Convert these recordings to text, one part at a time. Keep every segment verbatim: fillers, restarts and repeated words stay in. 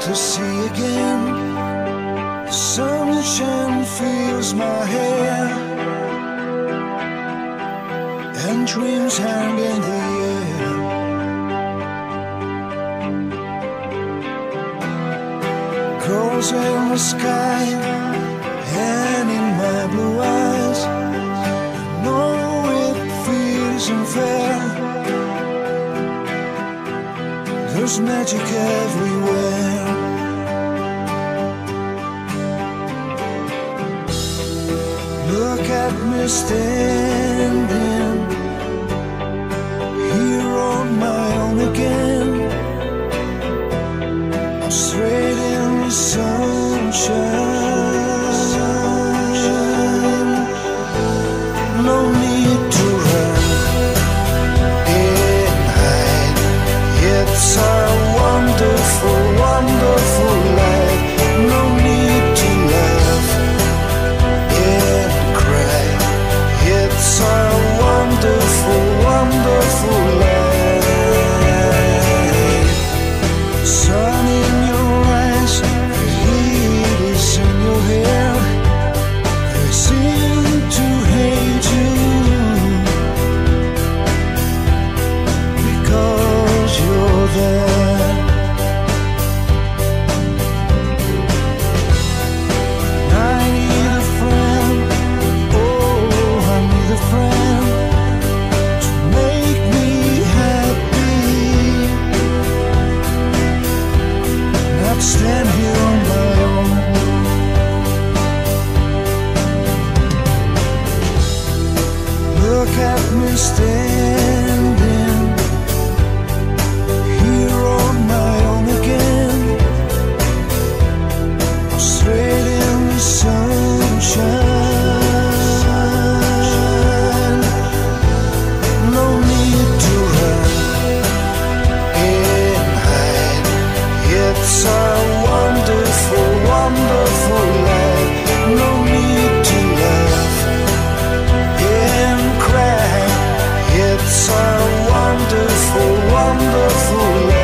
to see again. The sunshine fills my hair, and dreams hang in the air. Girls in the sky and in my blue eyes, I know it feels unfair. There's magic everywhere. Look at me standing here on my own again. I'm straight in the sunshine. No need to run and hide. It's a wonderful, wonderful life. No need to laugh and cry. It's a wonderful, wonderful life. Sun in your eyes, the heat is in your hair. They seem to hate you because you're there. I need a friend, oh, I need a friend to make me happy, not stand here on my own. Look at me standing here on my own again. I'm straight in the sunshine. No need to run and hide. It's a wonderful, wonderful life. No need to laugh and cry. It's a wonderful, wonderful life.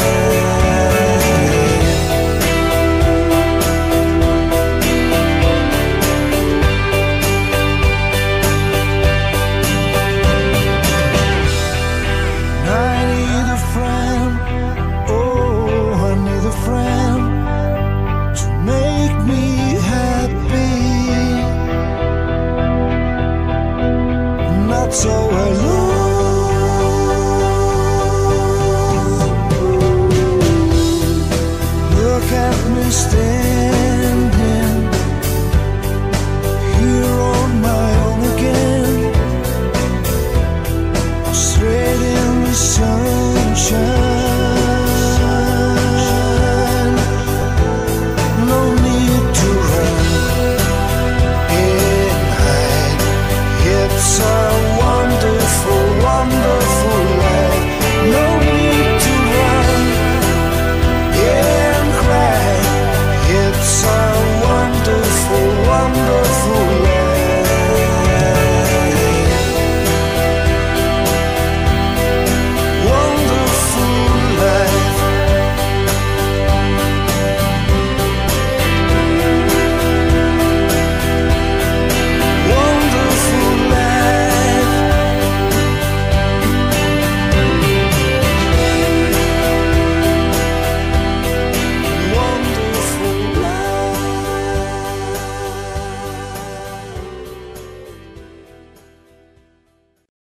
I need a friend, oh, I need a friend to make me happy, not so alone. Look at me stand